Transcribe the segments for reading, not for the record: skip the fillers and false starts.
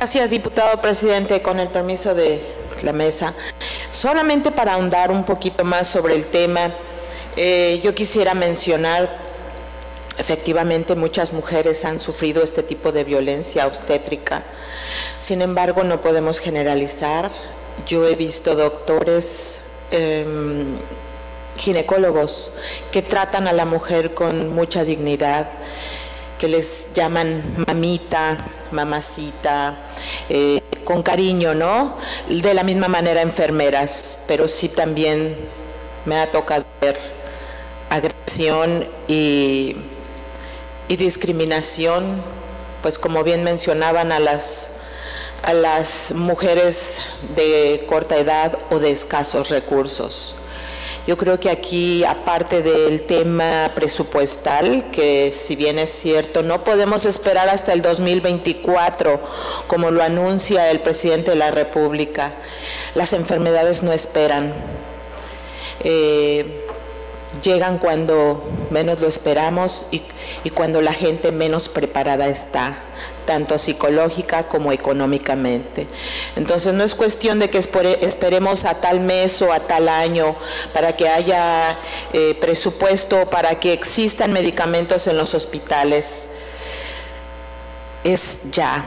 Gracias, diputado presidente. Con el permiso de la mesa, solamente para ahondar un poquito más sobre el tema, yo quisiera mencionar, efectivamente muchas mujeres han sufrido este tipo de violencia obstétrica. Sin embargo, no podemos generalizar. Yo he visto doctores, ginecólogos, que tratan a la mujer con mucha dignidad, que les llaman mamita, mamacita, con cariño, ¿no? De la misma manera enfermeras, pero sí también me ha tocado ver agresión y discriminación, pues como bien mencionaban, a las mujeres de corta edad o de escasos recursos. Yo creo que aquí, aparte del tema presupuestal, que si bien es cierto, no podemos esperar hasta el 2024, como lo anuncia el presidente de la República, las enfermedades no esperan. Llegan cuando menos lo esperamos y cuando la gente menos preparada está, tanto psicológica como económicamente. Entonces no es cuestión de que esperemos a tal mes o a tal año para que haya presupuesto, para que existan medicamentos en los hospitales. Es ya.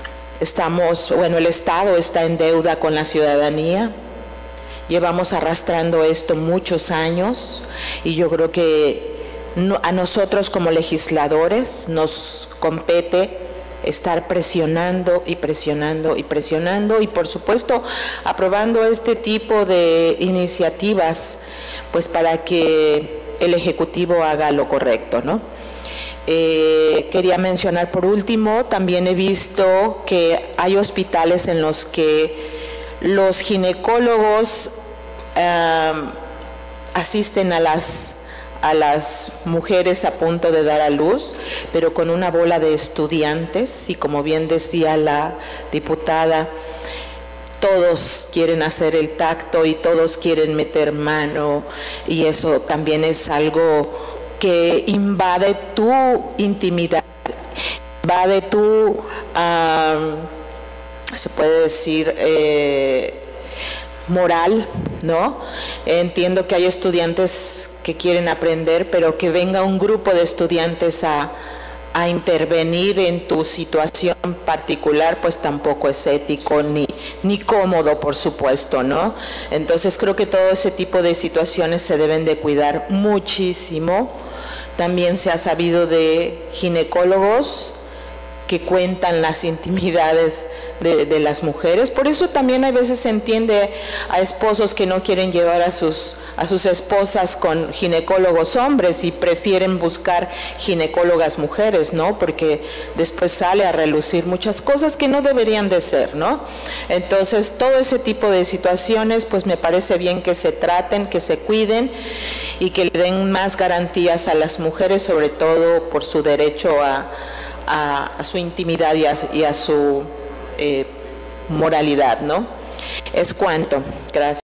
El Estado está en deuda con la ciudadanía. Llevamos arrastrando esto muchos años y yo creo que a nosotros como legisladores nos compete estar presionando y presionando y presionando y por supuesto aprobando este tipo de iniciativas, pues para que el Ejecutivo haga lo correcto, ¿no? Quería mencionar por último, también he visto que hay hospitales en los que los ginecólogos asisten a las mujeres a punto de dar a luz, pero con una bola de estudiantes, y como bien decía la diputada, todos quieren hacer el tacto y todos quieren meter mano, y eso también es algo que invade tu intimidad, invade tu, se puede decir, moral, ¿no? Entiendo que hay estudiantes que quieren aprender, pero que venga un grupo de estudiantes a intervenir en tu situación particular, pues tampoco es ético ni cómodo, por supuesto, ¿no? Entonces creo que todo ese tipo de situaciones se deben de cuidar muchísimo. También se ha sabido de ginecólogos que cuentan las intimidades de las mujeres. Por eso también a veces se entiende a esposos que no quieren llevar a sus esposas con ginecólogos hombres y prefieren buscar ginecólogas mujeres, ¿no? Porque después sale a relucir muchas cosas que no deberían de ser, ¿no? Entonces, todo ese tipo de situaciones, pues me parece bien que se traten, que se cuiden y que le den más garantías a las mujeres, sobre todo por su derecho a su intimidad y a su moralidad, ¿no? Es cuanto. Gracias.